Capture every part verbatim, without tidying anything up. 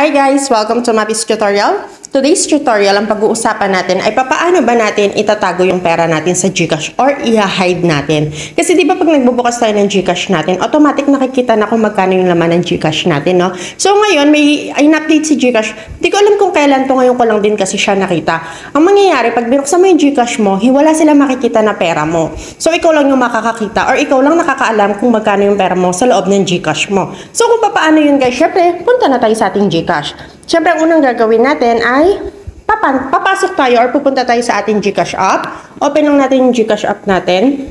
Hi guys! Welcome to Mapis Tutorial. Today's tutorial, ang pag-uusapan natin ay papaano ba natin itatago yung pera natin sa GCash or i-hide natin. Kasi di ba pag nagbubukas tayo ng GCash natin, automatic nakikita na kung magkano yung laman ng GCash natin, no? So ngayon, may in-update si GCash. Di ko alam kung kailan to, ngayon ko lang din kasi siya nakita. Ang mangyayari, pag binuksan mo yung GCash mo, wala sila makikita na pera mo. So ikaw lang yung makakakita or ikaw lang nakakaalam kung magkano yung pera mo sa loob ng GCash mo. So kung papaano yun guys, syempre, punta na tayo sa ating GCash. Siyempre, ang unang gagawin natin ay papan, papasok tayo or pupunta tayo sa ating GCash app. Open lang natin yung GCash app natin.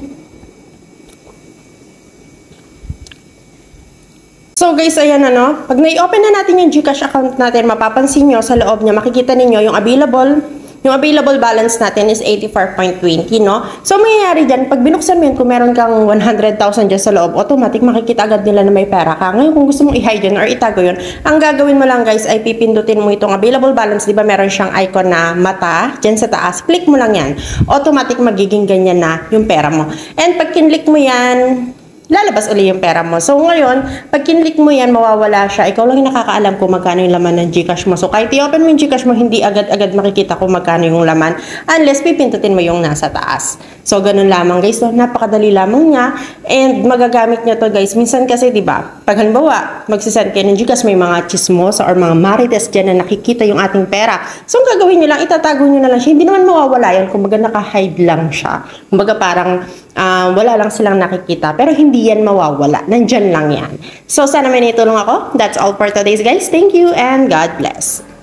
So guys, ayan na no. Pag na-open na natin yung GCash account natin, mapapansin nyo sa loob niya, makikita ninyo yung available. Yung available balance natin is eighty-four point two zero, no? So, mayayari dyan, pag binuksan mo yun, kung meron kang one hundred thousand dyan sa loob, automatic makikita agad nila na may pera ka. Ngayon, kung gusto mong i-hide yun or itago yun, ang gagawin mo lang guys ay pipindutin mo itong available balance. Di ba meron siyang icon na mata dyan sa taas? Click mo lang yan. Automatic magiging ganyan na yung pera mo. And pag kinlik mo yan, lalabas uli yung pera mo. So, ngayon, pag kinlik mo yan, mawawala siya. Ikaw lang yung nakakaalam kung magkano yung laman ng GCash mo. So, kahit i-open mo yung GCash mo, hindi agad-agad makikita kung magkano yung laman unless pipindutin mo yung nasa taas. So, ganun lamang guys. So, napakadali lamang niya. And magagamit niya to guys. Minsan kasi, di ba, pag halimbawa, magsisend kayo ng GCash, may mga chismos or mga marites dyan na nakikita yung ating pera. So, ang gagawin nyo lang, itatago nyo na lang siya. Hindi naman mawawala yan. Kumbaga, naka-hide lang siya. Kumbaga, parang uh, wala lang silang nakikita. Pero hindi yan mawawala. Nandyan lang yan. So, sana may naitulong ako. That's all for today's guys. Thank you and God bless.